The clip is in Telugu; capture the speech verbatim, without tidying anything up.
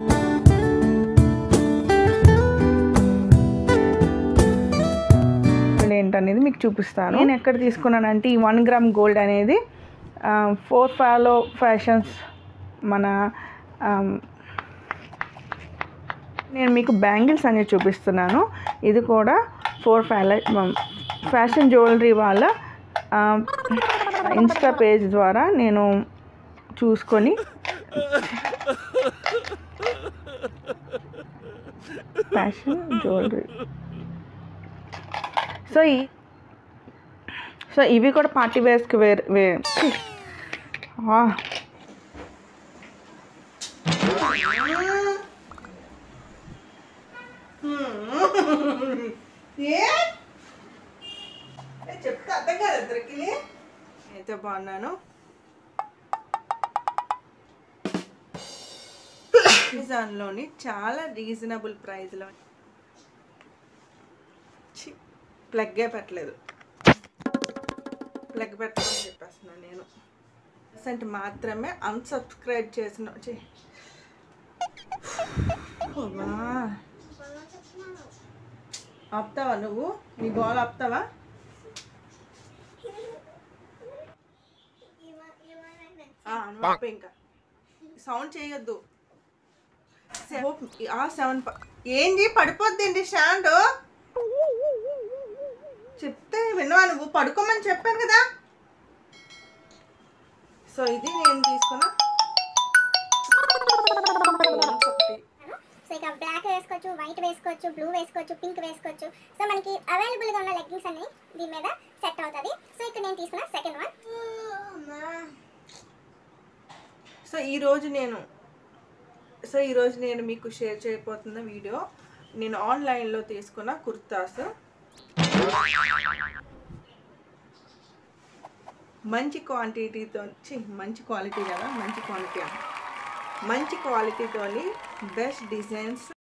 ఏంటనేది మీకు చూపిస్తాను. నేను ఎక్కడ తీసుకున్నానంటే ఈ వన్ గ్రామ్ గోల్డ్ అనేది ఫోర్ ఫాలో ఫ్యాషన్స్ మన నేను మీకు బ్యాంగిల్స్ అనేది చూపిస్తున్నాను. ఇది కూడా ఫోర్ ఫాలో ఫ్యాషన్ జ్యువెలరీ వాళ్ళ ఇన్స్టా పేజ్ ద్వారా నేను చూసుకొని ఫ్యాషన్ జ్యువెలరీ సో ఈ సో ఇవి కూడా పార్టీ వేర్స్కి వేర్ వే చెప్తే అర్థం కాదు ఇద్దరికి. అయితే బాగున్నాను. అమెజాన్లోని చాలా రీజనబుల్ ప్రైస్లో ప్లగ్గే పెట్టలేదు, ప్లగ్ పెట్టమని చెప్పేస్తున్నాను నేను. పర్సెంట్ మాత్రమే అన్సబ్స్క్రైబ్ చేసిన ఆపుతావా నువ్వు? నీ గోల్ ఆపుతావా? నువ్వు ఇంకా సౌండ్ చేయొద్దు. సెవెన్ ఏంటి పడిపోద్ది స్టాండ్ చెప్తే వినవా నువ్వు? పడుకోమని చెప్పాను కదా. సో ఇది నేను తీసుకున్నా. సో ఇక బ్లాక్ వేసుకోవచ్చు, వైట్ వేసుకోవచ్చు, బ్లూ వేసుకోవచ్చు, పింక్ వేసుకోవచ్చు. సో మనకి అవైలబుల్గా ఉన్న లెగ్గింగ్స్ అన్ని దీని మీద సెట్ అవుతుంది. సో ఇక్కడ నేను తీసుకున్న సెకండ్ వన్. సో ఈరోజు నేను సో ఈరోజు నేను మీకు షేర్ చేయబోతున్న వీడియో నేను ఆన్లైన్లో తీసుకున్న కుర్తాస్. మంచి క్వాంటిటీతో మంచి క్వాలిటీ కదా మంచి క్వాలిటీ మంచి క్వాలిటీతోని బెస్ట్ డిజైన్స్